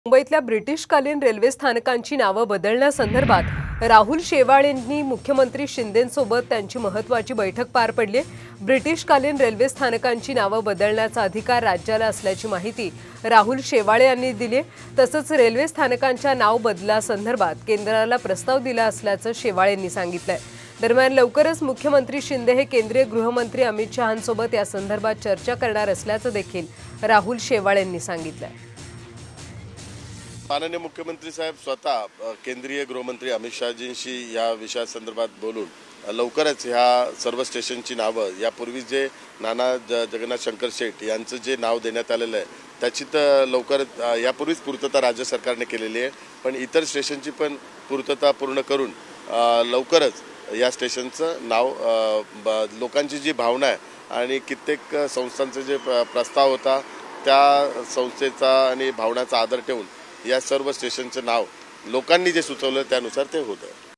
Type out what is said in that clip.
मुंबईतल्या ब्रिटिशकालीन रेल्वे स्थानकांची नावं बदलण्यासंदर्भात राहुल शेवाळेंनी मुख्यमंत्री शिंदेंसोबत त्यांची महत्त्वाची बैठक पार पडली। ब्रिटिशकालीन रेल्वे स्थानकांची नावं बदलण्याचा अधिकार राज्याला असल्याची माहिती राहुल शेवाळे यांनी दिली। तसंच रेल्वे स्थानकांच्या नाव बदलासंदर्भात केंद्राला प्रस्ताव दिला असल्याचं शेवाळेंनी सांगितलंय। दरम्यान लवकरच मुख्यमंत्री शिंदे हे केंद्रीय गृहमंत्री अमित शहांसोबत या संदर्भात चर्चा करणार असल्याचं देखील राहुल शेवाळेंनी सांगितलंय। माननीय मुख्यमंत्री साहेब स्वतः केंद्रीय गृहमंत्री अमित शहाजींशी या विषयासंदर्भात बोलून लवकरच ह्या सर्व स्टेशनची नावं यापूर्वी जे नाना जगन्नाथ शंकर शेठ यांचं जे नाव देण्यात आलेलं आहे त्याची तर लवकरच यापूर्वीच पूर्तता राज्य सरकारने केलेली आहे, पण इतर स्टेशनची पण पूर्तता पूर्ण करून लवकरच या स्टेशनचं नाव लोकांची जी भावना आहे आणि कित्येक संस्थांचे जे प्रस्ताव होता त्या संस्थेचा आणि भावनाचा आदर ठेवून या सर्व स्टेशनचं नाव लोकांनी जे सुचवलं त्यानुसार ते होतं।